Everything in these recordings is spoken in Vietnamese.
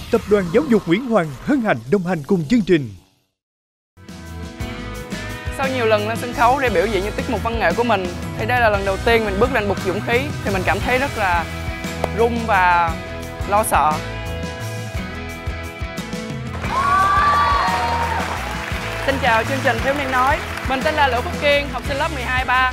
Tập đoàn Giáo dục Nguyễn Hoàng hân hạnh đồng hành cùng chương trình. Sau nhiều lần lên sân khấu để biểu diễn những tiết mục văn nghệ của mình, thì đây là lần đầu tiên mình bước lên bục dũng khí, thì mình cảm thấy rất là run và lo sợ. Xin chào chương trình Thiếu Niên Nói. Mình tên là Lữ Phúc Kiên, học sinh lớp 12-3.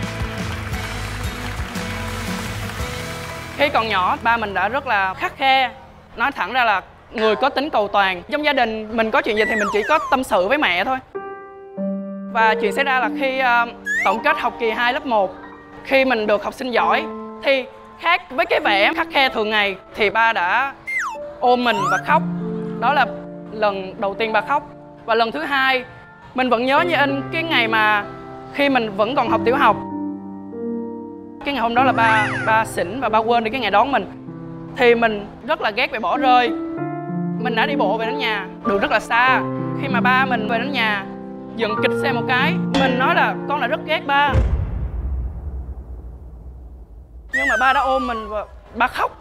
Khi còn nhỏ, ba mình đã rất là khắt khe. Nói thẳng ra là người có tính cầu toàn. Trong gia đình mình có chuyện gì thì mình chỉ có tâm sự với mẹ thôi. Và chuyện xảy ra là khi tổng kết học kỳ 2 lớp 1, khi mình được học sinh giỏi, thì khác với cái vẻ khắt khe thường ngày, thì ba đã ôm mình và khóc. Đó là lần đầu tiên ba khóc. Và lần thứ hai, mình vẫn nhớ như in cái ngày mà khi mình vẫn còn học tiểu học. Cái ngày hôm đó là ba xỉn và ba quên đi cái ngày đón mình. Thì mình rất là ghét về bỏ rơi. Mình đã đi bộ về đến nhà, đường rất là xa. Khi mà ba mình về đến nhà, dừng kịch xe một cái, mình nói là con là rất ghét ba. Nhưng mà ba đã ôm mình và ba khóc.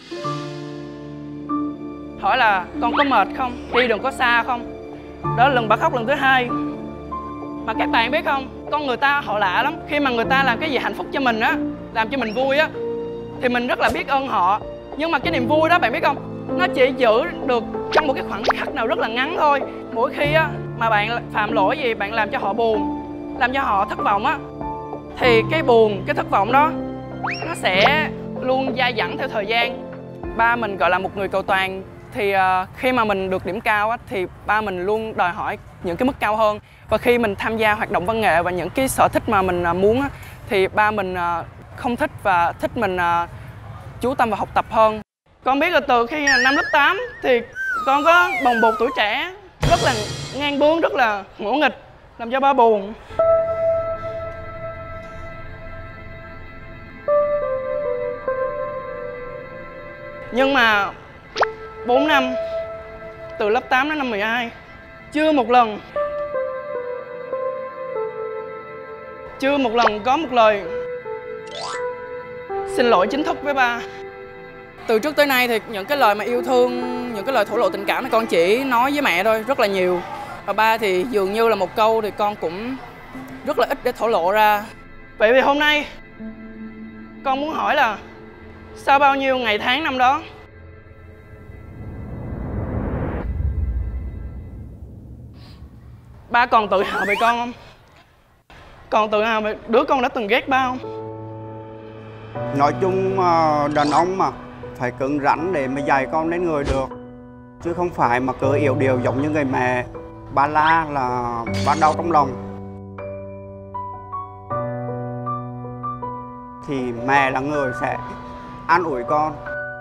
Hỏi là con có mệt không? Đi đường có xa không? Đó là lần ba khóc lần thứ hai. Mà các bạn biết không, con người ta họ lạ lắm. Khi mà người ta làm cái gì hạnh phúc cho mình á, làm cho mình vui á, thì mình rất là biết ơn họ. Nhưng mà cái niềm vui đó bạn biết không, nó chỉ giữ được trong một cái khoảnh khắc nào rất là ngắn thôi. Mỗi khi á mà bạn phạm lỗi gì, bạn làm cho họ buồn, làm cho họ thất vọng á, thì cái buồn, cái thất vọng đó nó sẽ luôn dai dẳng theo thời gian. Ba mình gọi là một người cầu toàn. Thì khi mà mình được điểm cao á, thì ba mình luôn đòi hỏi những cái mức cao hơn. Và khi mình tham gia hoạt động văn nghệ và những cái sở thích mà mình muốn á, thì ba mình không thích và thích mình chú tâm vào học tập hơn. Con biết là từ khi năm lớp 8 thì con có bồng bột tuổi trẻ, rất là ngang bướng, rất là ngỗ nghịch, làm cho ba buồn. Nhưng mà 4 năm, từ lớp 8 đến năm 12, chưa một lần có một lời xin lỗi chính thức với ba. Từ trước tới nay thì những cái lời mà yêu thương, những cái lời thổ lộ tình cảm thì con chỉ nói với mẹ thôi, rất là nhiều. Và ba thì dường như là một câu thì con cũng rất là ít để thổ lộ ra. Vậy vì hôm nay con muốn hỏi là sau bao nhiêu ngày tháng năm đó, ba còn tự hào về con không? Còn tự hào về đứa con đã từng ghét ba không? Nói chung đàn ông mà phải cứng rắn để mà dạy con đến người được, chứ không phải mà cứ yếu điều giống như người mẹ. Ba la là ba đau trong lòng, thì mẹ là người sẽ an ủi con.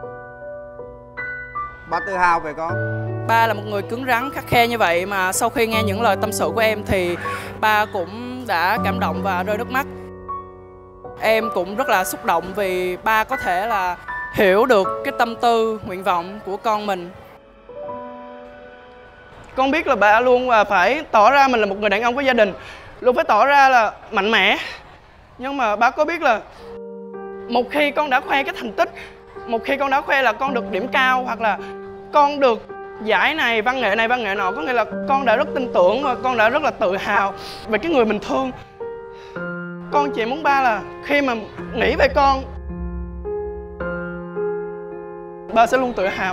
Ba tự hào về con. Ba là một người cứng rắn, khắt khe như vậy mà sau khi nghe những lời tâm sự của em thì ba cũng đã cảm động và rơi nước mắt. Em cũng rất là xúc động vì ba có thể là hiểu được cái tâm tư, nguyện vọng của con mình. Con biết là ba luôn là phải tỏ ra mình là một người đàn ông có gia đình, luôn phải tỏ ra là mạnh mẽ. Nhưng mà ba có biết là một khi con đã khoe cái thành tích, một khi con đã khoe là con được điểm cao hoặc là con được giải này, văn nghệ nọ, có nghĩa là con đã rất tin tưởng và con đã rất là tự hào về cái người mình thương. Con chỉ muốn ba là khi mà nghĩ về con, ba sẽ luôn tự hào.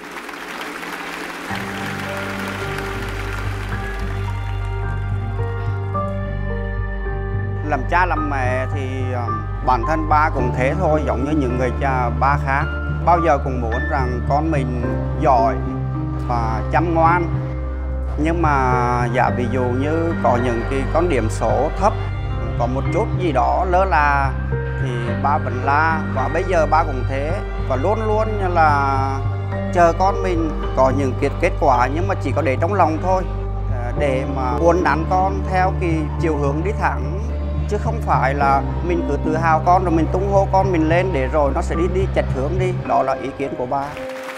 Làm cha làm mẹ thì bản thân ba cũng thế thôi, giống như những người cha ba khác. Bao giờ cũng muốn rằng con mình giỏi và chăm ngoan. Nhưng mà giả ví dụ như có những cái con điểm số thấp, có một chút gì đó lơ là thì ba vẫn la. Và bây giờ ba cũng thế, và luôn luôn như là chờ con mình có những kết quả, nhưng mà chỉ có để trong lòng thôi, để mà uốn nắn con theo cái chiều hướng đi thẳng, chứ không phải là mình cứ tự hào con rồi mình tung hô con mình lên để rồi nó sẽ đi chệch hướng đi. Đó là ý kiến của ba.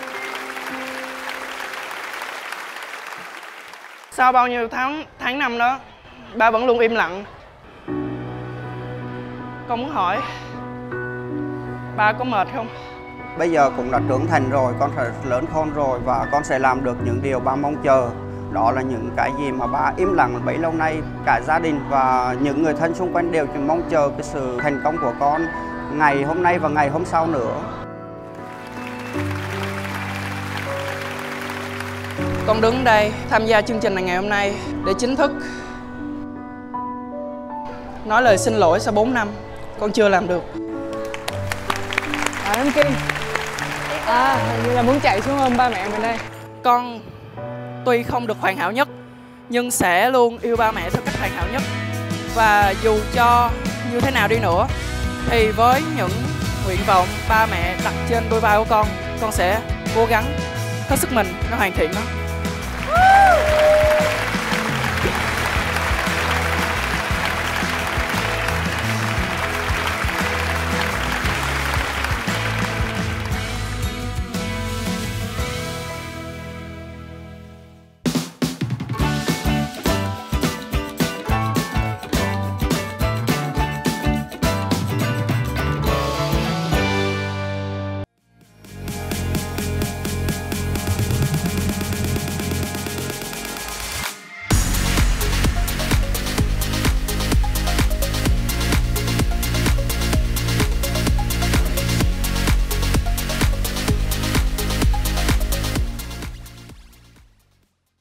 Sau bao nhiêu tháng năm đó, ba vẫn luôn im lặng. Con muốn hỏi, ba có mệt không? bây giờ cũng đã trưởng thành rồi, con đã lớn khôn rồi và con sẽ làm được những điều ba mong chờ. Đó là những cái gì mà ba im lặng bấy lâu nay. Cả gia đình và những người thân xung quanh đều chỉ mong chờ cái sự thành công của con ngày hôm nay và ngày hôm sau nữa. Con đứng đây tham gia chương trình này ngày hôm nay để chính thức nói lời xin lỗi sau 4 năm con chưa làm được. Em Kim, hình như là muốn chạy xuống ôm ba mẹ mình đây. Con tuy không được hoàn hảo nhất nhưng sẽ luôn yêu ba mẹ theo cách hoàn hảo nhất. Và dù cho như thế nào đi nữa thì với những nguyện vọng ba mẹ đặt trên đôi vai của con sẽ cố gắng hết sức mình để hoàn thiện nó.